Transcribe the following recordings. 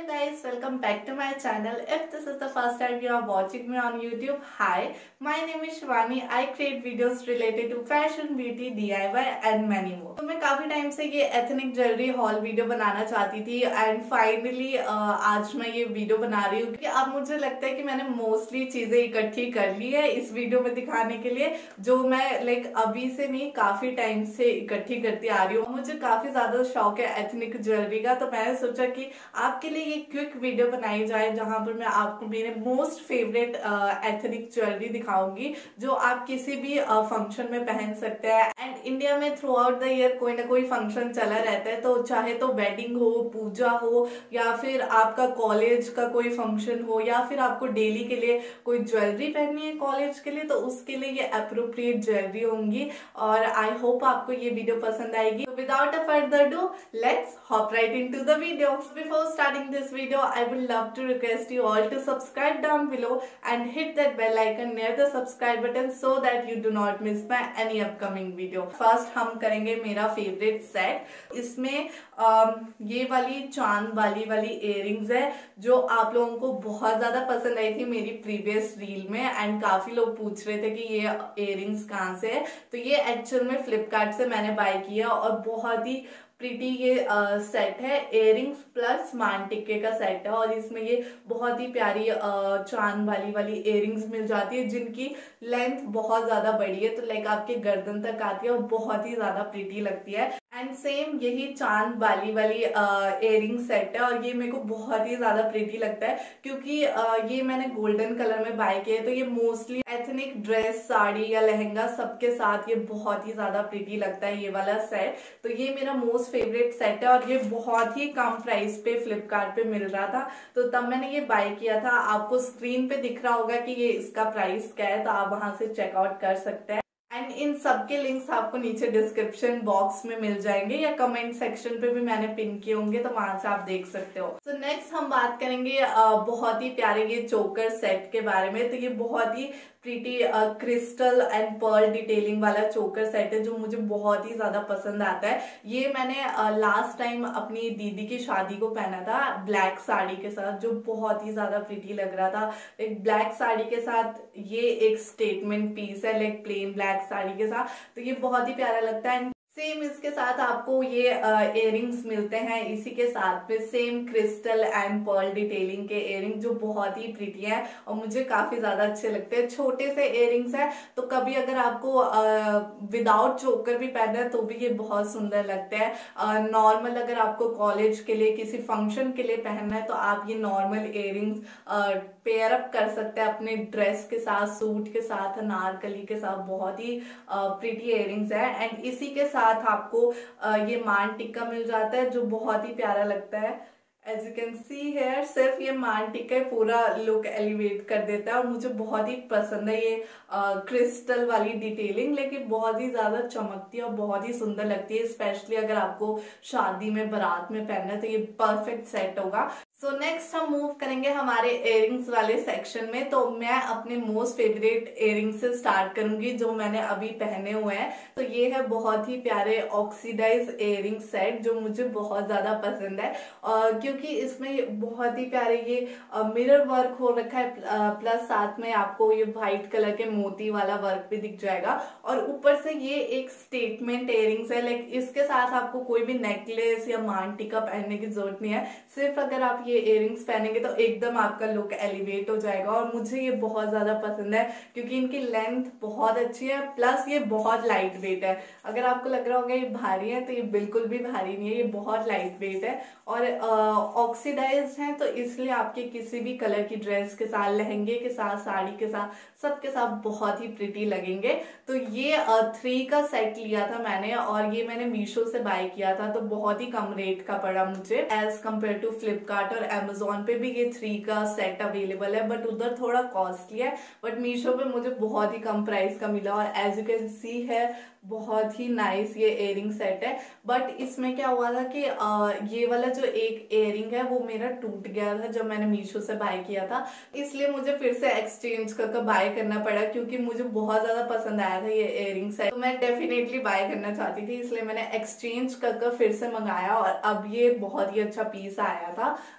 guys, welcome back to my channel. If this is the first time you are watching me on YouTube, hi, my name is Shivani. I create videos related to fashion, beauty, DIY and many more. तो मैं काफी time से ये ethnic jewellery haul video बनाना चाहती थी and finally आज मैं ये वीडियो बना रही हूँ क्योंकि अब मुझे लगता है कि मैंने मोस्टली चीजें इकट्ठी कर ली है इस वीडियो में दिखाने के लिए, जो मैं लाइक अभी से नहीं काफी टाइम से इकट्ठी करती आ रही हूँ। मुझे काफी ज्यादा शौक है एथनिक ज्वेलरी का, तो मैंने सोचा कि आपके लिए ये क्विक वीडियो बनाई जाए जहां पर मैं आपको मेरे मोस्ट फेवरेट एथनिक ज्वेलरी दिखाऊंगी जो आप किसी भी फंक्शन में पहन सकते हैं। एंड इंडिया में थ्रू आउट द ईयर कोई ना कोई फंक्शन चला रहता है, तो चाहे तो वेडिंग हो, पूजा हो, या फिर आपका कॉलेज का कोई फंक्शन हो, या फिर आपको डेली के लिए कोई ज्वेलरी पहननी है कॉलेज के लिए, तो उसके लिए ये अप्रोप्रिएट ज्वेलरी होंगी। और आई होप आपको ये वीडियो पसंद आएगी। तो without a further do, let's hop right into the video. Before starting this video, I would love to request you all to subscribe down below and hit that bell icon near the subscribe button so that you do not miss my any upcoming video. First हम करेंगे मेरा favourite set. इसमें ये वाली चांद वाली earrings है जो आप लोगों को बहुत ज्यादा पसंद आई थी मेरी प्रीवियस रील में, एंड काफी लोग पूछ रहे थे कि ये इयररिंग्स कहाँ से है। तो ये एक्चुअल में फ्लिपकार्ट से मैंने बाय किया और बहुत ही प्रीटी ये सेट है। इयररिंग्स प्लस मान टिक्के का सेट है और इसमें ये बहुत ही प्यारी चांद वाली इयररिंग्स मिल जाती है जिनकी लेंथ बहुत ज्यादा बड़ी है, तो लाइक आपके गर्दन तक आती है और बहुत ही ज्यादा प्रीटी लगती है। एंड सेम यही चांद वाली इयररिंग सेट है और ये मेरे को बहुत ही ज्यादा प्रीटी लगता है क्योंकि ये मैंने गोल्डन कलर में बाय किया है। तो ये मोस्टली एथनिक ड्रेस, साड़ी या लहंगा सबके साथ ये बहुत ही ज्यादा प्रीटी लगता है ये वाला सेट। तो ये मेरा मोस्ट फेवरेट सेट है और ये बहुत ही कम प्राइस पे फ्लिपकार्ट पे मिल रहा था, तो तब मैंने ये बाय किया था। आपको स्क्रीन पे दिख रहा होगा कि ये इसका प्राइस क्या है, तो आप वहां से चेकआउट कर सकते हैं। एंड इन सबके लिंक्स आपको नीचे डिस्क्रिप्शन बॉक्स में मिल जाएंगे या कमेंट सेक्शन पे भी मैंने पिन किए होंगे, तो वहां से आप देख सकते हो। तो नेक्स्ट हम बात करेंगे बहुत ही प्यारे ये चोकर सेट के बारे में। तो ये बहुत ही pretty crystal and pearl detailing वाला चोकर सेट है जो मुझे बहुत ही ज्यादा पसंद आता है। ये मैंने लास्ट टाइम अपनी दीदी की शादी को पहना था ब्लैक साड़ी के साथ, जो बहुत ही ज्यादा प्रीटी लग रहा था। एक ब्लैक साड़ी के साथ ये एक स्टेटमेंट पीस है, लाइक प्लेन ब्लैक साड़ी के साथ, तो ये बहुत ही प्यारा लगता है। सेम इसके साथ आपको ये इयररिंग्स मिलते हैं इसी के साथ में, same crystal and pearl detailing के इयररिंग जो बहुत ही प्रीटी हैं और मुझे काफी ज्यादा अच्छे लगते हैं। छोटे से इयररिंग्स हैं, तो कभी अगर आपको विदाउट चोकर भी पहनना है तो भी ये बहुत सुंदर लगते हैं। नॉर्मल अगर आपको कॉलेज के लिए किसी फंक्शन के लिए पहनना है तो आप ये नॉर्मल इयररिंग्स पेयर अप कर सकते हैं अपने ड्रेस के साथ, सूट के साथ, अनारकली के साथ। बहुत ही प्रीटी इयररिंग्स है। एंड इसी के साथ आपको ये मान टिक्का मिल जाता है जो बहुत ही प्यारा लगता है। As you can see here, सिर्फ ये मान टिक्का पूरा लुक एलिवेट कर देता है और मुझे बहुत ही पसंद है ये क्रिस्टल वाली डिटेलिंग, लेकिन बहुत ही ज्यादा चमकती है और बहुत ही सुंदर लगती है। स्पेशली अगर आपको शादी में, बारात में पहनना है तो ये परफेक्ट सेट होगा। सो नेक्स्ट हम मूव करेंगे हमारे इयररिंग्स वाले सेक्शन में। तो मैं अपने मोस्ट फेवरेट इयररिंग से स्टार्ट करूंगी जो मैंने अभी पहने हुए हैं। तो ये है बहुत ही प्यारे ऑक्सीडाइज इयररिंग सेट जो मुझे बहुत ज्यादा पसंद है क्योंकि इसमें बहुत ही प्यारे ये मिरर वर्क हो रखा है, प्लस साथ में आपको ये व्हाइट कलर के मोती वाला वर्क भी दिख जाएगा। और ऊपर से ये एक स्टेटमेंट इयररिंग्स है, लाइक इसके साथ आपको कोई भी नेकलेस या मान टिक्का पहनने की जरूरत नहीं है। सिर्फ अगर आप ये इयररिंग्स पहनेंगे तो एकदम आपका लुक एलिवेट हो जाएगा और मुझे ये बहुत ज्यादा पसंद है क्योंकि इनकी लेंथ बहुत अच्छी है, प्लस ये बहुत लाइट वेट है। अगर आपको लग रहा होगा ये भारी है तो ये बिल्कुल भी भारी नहीं है, ये बहुत लाइट वेट है और ऑक्सीडाइज्ड है, तो इसलिए आपके किसी भी कलर की ड्रेस के साथ, लहंगे के साथ, साड़ी के साथ, सबके साथ बहुत ही प्रिटी लगेंगे। तो ये 3 का सेट लिया था मैंने और ये मैंने मीशो से बाय किया था, तो बहुत ही कम रेट का पड़ा मुझे एज कम्पेयर टू फ्लिपकार्ट और अमेजोन पे भी ये 3 का सेट अवेलेबल है, बट उधर थोड़ा कॉस्टली है। बट मीशो पे मुझे बहुत ही कम प्राइस का मिला और एज यू कैन सी है बहुत ही नाइस ये इयररिंग सेट है। बट इसमें क्या हुआ था कि ये वाला जो एक इयररिंग है वो मेरा टूट गया था जब मैंने मीशो से बाय किया था, इसलिए मुझे फिर से एक्सचेंज करके बाय करना पड़ा क्योंकि मुझे बहुत ज्यादा पसंद आया था ये इयररिंग सेट। तो मैं डेफिनेटली बाय करना चाहती थी, इसलिए मैंने एक्सचेंज करके फिर से मंगाया और अब ये बहुत ही अच्छा पीस आया था।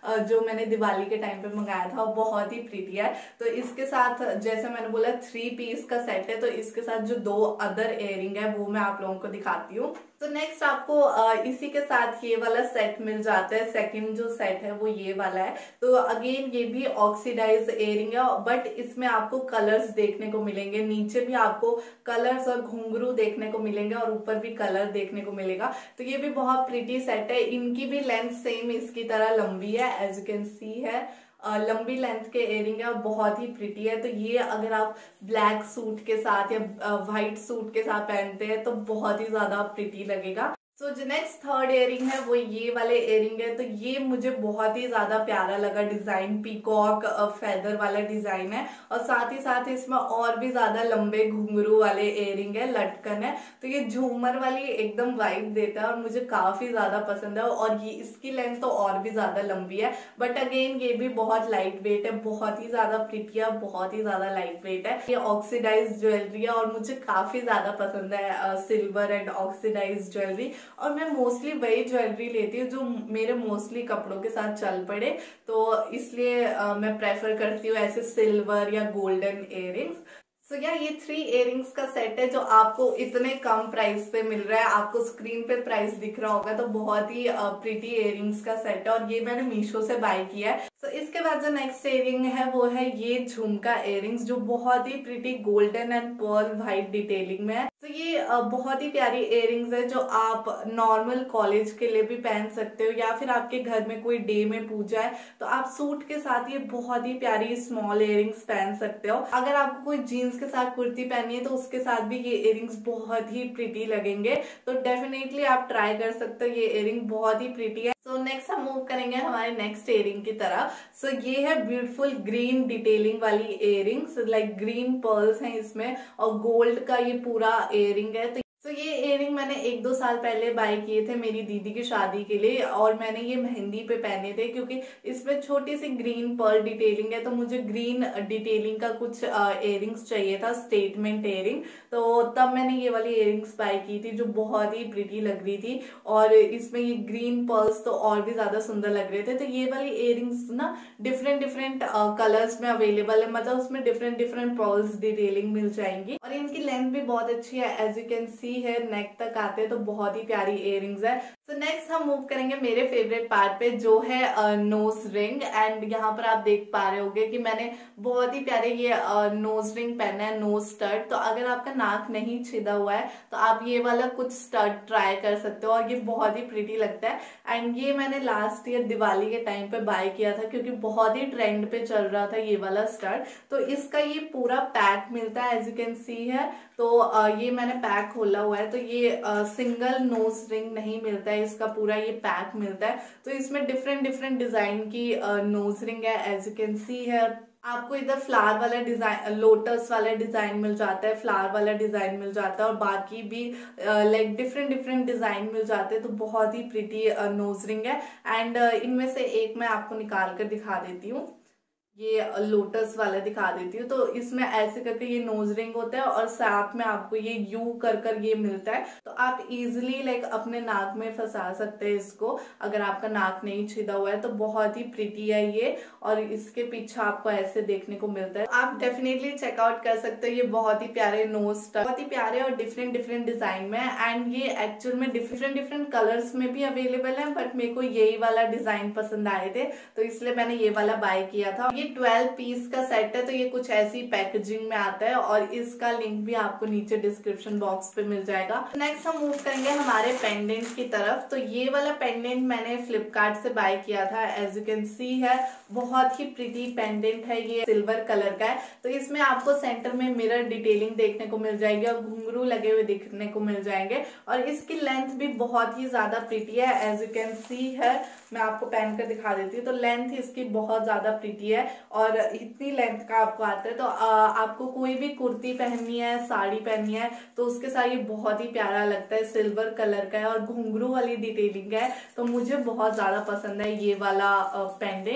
जो मैंने दिवाली के टाइम पे मंगाया था, वो बहुत ही प्रीटी है। तो इसके साथ जैसे मैंने बोला 3 पीस का सेट है, तो इसके साथ जो 2 अदर इयरिंग है वो मैं आप लोगों को दिखाती हूँ। तो नेक्स्ट आपको इसी के साथ ये वाला सेट मिल जाता है। सेकंड जो सेट है वो ये वाला है। तो अगेन ये भी ऑक्सीडाइज इयरिंग है, बट इसमें आपको कलर्स देखने को मिलेंगे। नीचे भी आपको कलर्स और घुंघरू देखने को मिलेंगे और ऊपर भी कलर देखने को मिलेगा। तो ये भी बहुत प्रीटी सेट है। इनकी भी लेंथ सेम इसकी तरह लंबी है, एज यू कैन सी है। लंबी लेंथ के इयरिंग है और बहुत ही प्रीटी है। तो ये अगर आप ब्लैक सूट के साथ या व्हाइट सूट के साथ पहनते हैं तो बहुत ही ज्यादा प्रीटी लगेगा। सो जो नेक्स्ट थर्ड इयरिंग है वो ये वाले इयरिंग है। तो ये मुझे बहुत ही ज्यादा प्यारा लगा डिजाइन, पीकॉक फेदर वाला डिजाइन है और साथ ही साथ इसमें और भी ज्यादा लंबे घुंघरू वाले इयरिंग है, लटकन है। तो ये झूमर वाली एकदम वाइब देता है और मुझे काफी ज्यादा पसंद है। और ये इसकी लेंथ तो और भी ज्यादा लंबी है, बट अगेन ये भी बहुत लाइट वेट है, बहुत ही ज्यादा प्रीटी है, बहुत ही ज्यादा लाइट वेट है। ये ऑक्सीडाइज ज्वेलरी है और मुझे काफी ज्यादा पसंद है सिल्वर एंड ऑक्सीडाइज ज्वेलरी। और मैं मोस्टली वही ज्वेलरी लेती हूँ जो मेरे मोस्टली कपड़ों के साथ चल पड़े, तो इसलिए मैं प्रेफर करती हूँ ऐसे सिल्वर या गोल्डन इयरिंग्स। सो ये 3 इयरिंग्स का सेट है जो आपको इतने कम प्राइस पे मिल रहा है। आपको स्क्रीन पे प्राइस दिख रहा होगा। तो बहुत ही प्रीटी इयरिंग्स का सेट है और ये मैंने मीशो से बाय किया है। तो इसके बाद जो नेक्स्ट इयरिंग है वो है ये झुमका इयरिंग्स, जो बहुत ही pretty golden and pearl white detailing में है। तो ये बहुत ही प्यारी इयरिंग्स है जो आप नॉर्मल कॉलेज के लिए भी पहन सकते हो, या फिर आपके घर में कोई डे में पूजा है तो आप सूट के साथ ये बहुत ही प्यारी स्मॉल इयरिंग्स पहन सकते हो। अगर आपको कोई जीन्स के साथ कुर्ती पहनी है तो उसके साथ भी ये इयरिंग्स बहुत ही प्रीटी लगेंगे। तो डेफिनेटली आप ट्राई कर सकते हो, ये इयरिंग बहुत ही प्रीटी है। सो नेक्स्ट हम मूव करेंगे हमारे नेक्स्ट इयरिंग की तरफ। सो ये है ब्यूटीफुल ग्रीन डिटेलिंग वाली इयरिंग्स, लाइक ग्रीन पर्ल्स हैं इसमें और गोल्ड का ये पूरा इयरिंग है। तो ये इयरिंग मैंने 1-2 साल पहले बाय किए थे मेरी दीदी की शादी के लिए और मैंने ये मेहंदी पे पहने थे, क्योंकि इसमें छोटी सी ग्रीन पर्ल डिटेलिंग है। तो मुझे ग्रीन डिटेलिंग का कुछ इयरिंग्स चाहिए था, स्टेटमेंट इयरिंग। तो तब मैंने ये वाली इयरिंग्स बाय की थी जो बहुत ही प्रीटी लग रही थी और इसमें ये ग्रीन पर्ल्स तो और भी ज्यादा सुंदर लग रहे थे। तो ये वाली इयरिंग्स ना डिफरेंट कलर्स में अवेलेबल है, मतलब उसमें डिफरेंट पर्ल्स डिटेलिंग मिल जाएंगी और इनकी लेंथ भी बहुत अच्छी है, एज यू कैन सी है, नेक तक आते हैं। तो बहुत ही प्यारी इयरिंग्स है। तो नेक्स्ट हम मूव करेंगे मेरे फेवरेट पार्ट पे जो है नोज रिंग। एंड यहाँ पर आप देख पा रहे होंगे कि मैंने बहुत ही प्यारे ये नोज रिंग पहना है, नोज स्टड। तो अगर आपका नाक नहीं छिदा हुआ है तो आप ये वाला कुछ स्टड ट्राई कर सकते हो और ये बहुत ही प्रीटी लगता है। एंड ये मैंने लास्ट ईयर दिवाली के टाइम पे बाय किया था क्योंकि बहुत ही ट्रेंड पे चल रहा था ये वाला स्टड। तो इसका ये पूरा पैक मिलता है, एज यू कैन सी है। तो ये मैंने पैक खोला हुआ है। तो ये सिंगल नोज रिंग नहीं मिलता है, इसका पूरा ये पैक मिलता है। तो इसमें डिफरेंट डिजाइन की नोज रिंग है, एज यू कैन सी है। आपको इधर फ्लावर वाला डिजाइन, लोटस वाला डिजाइन मिल जाता है, फ्लावर वाला डिजाइन मिल जाता है और बाकी भी लाइक डिफरेंट डिजाइन मिल जाते हैं। तो बहुत ही प्रीटी नोज रिंग है। एंड इनमें से एक मैं आपको निकाल कर दिखा देती हूँ, ये लोटस वाला दिखा देती हूँ। तो इसमें ऐसे करके ये नोज रिंग होता है और साथ में आपको ये यू कर ये मिलता है। तो आप इजीली लाइक अपने नाक में फंसा सकते हैं इसको, अगर आपका नाक नहीं छिदा हुआ है। तो बहुत ही प्रीटी है ये और इसके पीछे आपको ऐसे देखने को मिलता है। आप डेफिनेटली चेकआउट कर सकते हो, ये बहुत ही प्यारे नोज, बहुत ही प्यारे और डिफरेंट डिजाइन में। एंड ये एक्चुअल में डिफरेंट कलर्स में भी अवेलेबल है, बट मेरे को यही वाला डिजाइन पसंद आए थे तो इसलिए मैंने ये वाला बाय किया था। ये 12 पीस का सेट है। तो ये कुछ ऐसी पैकेजिंग में आता है और इसका लिंक भी आपको नीचे डिस्क्रिप्शन बॉक्स पे मिल जाएगा। नेक्स्ट हम मूव करेंगे हमारे पेंडेंट की तरफ। तो ये वाला पेंडेंट मैंने फ्लिपकार्ट से बाय किया था, एज यू कैन सी है। बहुत ही प्रीटी पेंडेंट है, ये सिल्वर कलर का है। तो इसमें आपको सेंटर में मिरर डिटेलिंग देखने को मिल जाएगी और घुंघरू लगे हुए दिखने को मिल जाएंगे और इसकी लेंथ भी बहुत ही ज्यादा प्रीटी है, एज यू कैन सी है। मैं आपको पहन कर दिखा देती हूँ। तो लेंथ इसकी बहुत ज्यादा प्रीटी है और इतनी लेंथ का आपको आता है। तो आपको कोई भी कुर्ती पहननी है, साड़ी पहननी है तो उसके साथ ये बहुत ही प्यारा लगता है। सिल्वर कलर का है और घुंघरू वाली डिटेलिंग है। तो मुझे बहुत ज्यादा पसंद है ये वाला पेंडेंट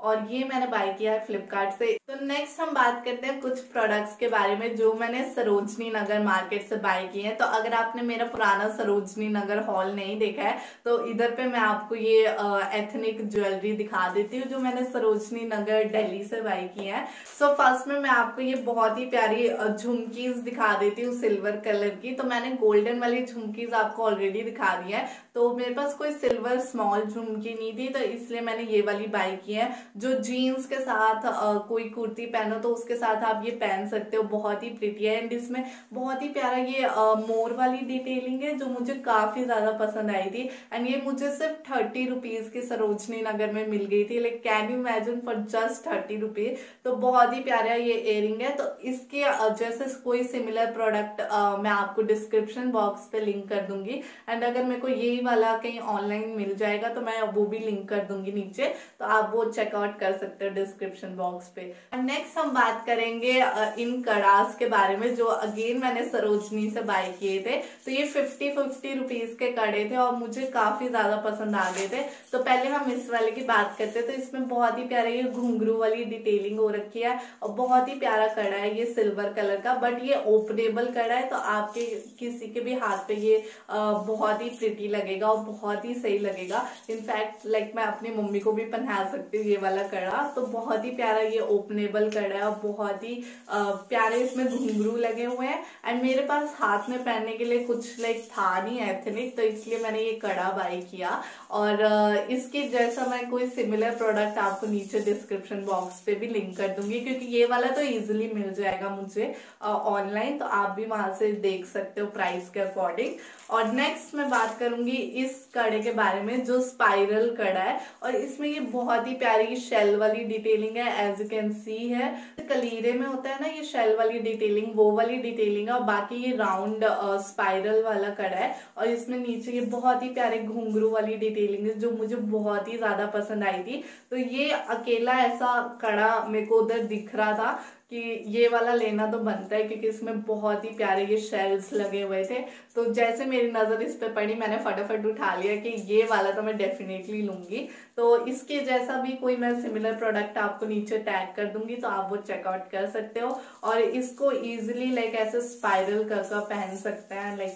और ये मैंने बाय किया है फ्लिपकार्ट से। तो नेक्स्ट हम बात करते हैं कुछ प्रोडक्ट्स के बारे में जो मैंने सरोजनी नगर मार्केट से बाय किए हैं। तो अगर आपने मेरा पुराना सरोजनी नगर हॉल नहीं देखा है तो इधर पे मैं आपको ये एथनिक ज्वेलरी दिखा देती हूँ जो मैंने सरोजनी नगर दिल्ली से बाय की है। सो फर्स्ट में मैं आपको ये बहुत ही प्यारी झुमकीज दिखा देती हूँ सिल्वर कलर की। तो मैंने गोल्डन वाली झुमकीज आपको ऑलरेडी दिखा दी है, तो मेरे पास कोई सिल्वर स्मॉल झुमकी नहीं थी तो इसलिए मैंने ये वाली बाय की है, जो जीन्स के साथ कोई कुर्ती पहनो तो उसके साथ आप ये पहन सकते हो। बहुत ही प्रिटी है एंड इसमें बहुत ही प्यारा ये मोर वाली डिटेलिंग है जो मुझे काफी ज्यादा पसंद आई थी। एंड ये मुझे सिर्फ 30 रुपीज की सरोजनी नगर में मिल गई थी। Like can you imagine, for just 30 rupees. तो बहुत ही प्यारा ये इयरिंग है। तो इसके जैसे कोई सिमिलर प्रोडक्ट मैं आपको डिस्क्रिप्शन बॉक्स पे लिंक कर दूंगी एंड अगर मेरे को यही वाला कहीं ऑनलाइन मिल जाएगा तो मैं वो भी लिंक कर दूंगी नीचे, तो आप वो चेकआउट कर सकते हो डिस्क्रिप्शन बॉक्स पे। नेक्स्ट हम बात करेंगे इन कड़ास के बारे में जो अगेन मैंने सरोजनी से बाय किए थे। तो ये 50 रुपीज के कड़े थे और मुझे काफी ज्यादा पसंद आ गए थे। तो पहले हम इस वाले की बात करते हैं। तो इसमें बहुत ही प्यारा ये घुंघरू वाली डिटेलिंग हो रखी है और बहुत ही प्यारा कड़ा है ये सिल्वर कलर का, बट ये ओपनेबल कड़ा है तो आपके किसी के भी हाथ पे ये बहुत ही प्रिटी लगेगा और बहुत ही सही लगेगा। इनफैक्ट लाइक मैं अपनी मम्मी को भी पहना सकती हूँ ये वाला कड़ा। तो बहुत ही प्यारा ये ओपनेबल कड़ा है और बहुत ही प्यारे इसमें घुंघरू लगे हुए हैं एंड मेरे पास हाथ में पहनने के लिए कुछ लाइक था नहीं एथनिक, तो इसलिए मैंने ये कड़ा बाय किया। और इसके जैसा मैं कोई सिमिलर प्रोडक्ट आपको नीचे डिस्क्रिप्शन बॉक्स पे भी लिंक कर दूंगी क्योंकि ये वाला तो इजीली मिल जाएगा मुझे ऑनलाइन, तो आप भी वहां से देख सकते हो प्राइस के अकॉर्डिंग। और नेक्स्ट मैं बात करूंगी इस कड़े के बारे में जो स्पाइरल कड़ा है और इसमें ये बहुत ही प्यारी शेल वाली डिटेलिंग है। एज यू कैन सी है कलीरे में होता है ना ये शेल वाली डिटेलिंग, वो वाली डिटेलिंग है और बाकी ये राउंड स्पाइरल वाला कड़ा है और इसमें नीचे ये बहुत ही प्यारे घुंघरू वाली डिटेलिंग है जो मुझे बहुत ही ज्यादा पसंद आई थी। तो ये अकेला ऐसा कड़ा मेरे को उधर दिख रहा था कि ये वाला लेना तो बनता है क्योंकि इसमें बहुत ही प्यारे ये शेल्स लगे हुए थे। तो जैसे मेरी नजर इस पे पड़ी मैंने फटाफट उठा लिया कि ये वाला तो मैं डेफिनेटली लूंगी। तो इसके जैसा भी कोई मैं सिमिलर प्रोडक्ट आपको नीचे टैग कर दूंगी तो आप वो चेकआउट कर सकते हो और इसको इजिली लाइक ऐसे स्पाइरल कर पहन सकते हैं। Like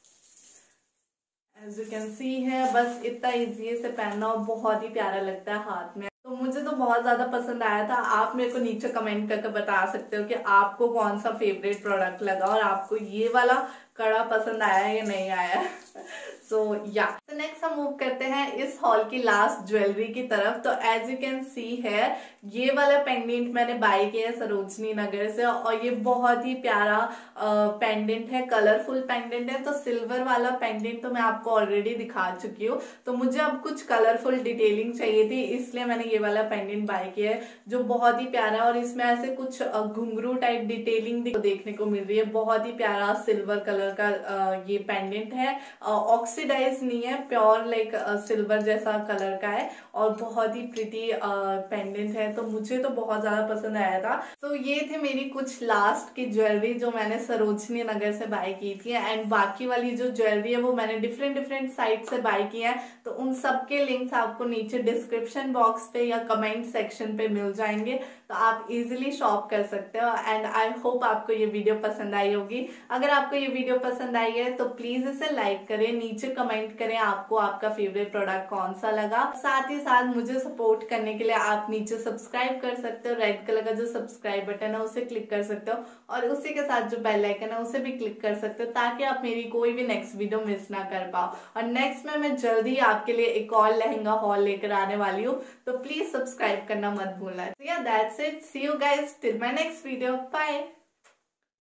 as you can see है, बस इतना इजी से पहनना और बहुत ही प्यारा लगता है हाथ में। तो मुझे तो बहुत ज्यादा पसंद आया था। आप मेरे को नीचे कमेंट करके बता सकते हो कि आपको कौन सा फेवरेट प्रोडक्ट लगा और आपको ये वाला कड़ा पसंद आया या नहीं आया। सो या तो नेक्स्ट हम मूव करते हैं इस हॉल की लास्ट ज्वेलरी की तरफ। तो एज यू कैन सी है ये वाला पेंडेंट मैंने बाय किया है सरोजनी नगर से और ये बहुत ही प्यारा पेंडेंट है, कलरफुल पेंडेंट है। तो सिल्वर वाला पेंडेंट तो मैं आपको ऑलरेडी दिखा चुकी हूँ, तो मुझे अब कुछ कलरफुल डिटेलिंग चाहिए थी इसलिए मैंने ये वाला पेंडेंट बाय किया है जो बहुत ही प्यारा है और इसमें ऐसे कुछ घुंघरू टाइप डिटेलिंग देखने को मिल रही है। बहुत ही प्यारा सिल्वर कलर का ये पेंडेंट है, ऑक्सीडाइज नहीं है, प्योर लाइक सिल्वर जैसा कलर का है और बहुत ही प्रिटी पेंडेंट है। तो मुझे तो बहुत ज्यादा पसंद आया था। तो ये थे मेरी कुछ लास्ट की ज्वेलरी जो मैंने सरोजनी नगर से बाय की थी एंड बाकी वाली जो ज्वेलरी है वो मैंने डिफरेंट साइट से बाय की है। तो उन सबके लिंक्स आपको नीचे डिस्क्रिप्शन बॉक्स पे या कमेंट सेक्शन पे मिल जाएंगे, तो आप इजिली शॉप कर सकते हो। एंड आई होप आपको ये वीडियो पसंद आई होगी। अगर आपको ये वीडियो पसंद आई है तो प्लीज इसे लाइक करें, नीचे कमेंट करें आपको आपका फेवरेट प्रोडक्ट कौन सा लगा। साथ ही साथ मुझे सपोर्ट करने के लिए आप नीचे सब्सक्राइब कर सकते हो, रेड कलर का जो सब्सक्राइब बटन है उसे क्लिक कर सकते हो और उसी के साथ जो बेल आइकन है उसे भी क्लिक कर सकते हो ताकि आप मेरी कोई भी नेक्स्ट वीडियो मिस ना कर पाओ। और नेक्स्ट में मैं जल्दी आपके लिए एक और लहंगा हॉल लेकर आने वाली हूँ, तो प्लीज सब्सक्राइब करना मत भूलना। So yeah, that's it. See you guys till my next video. Bye.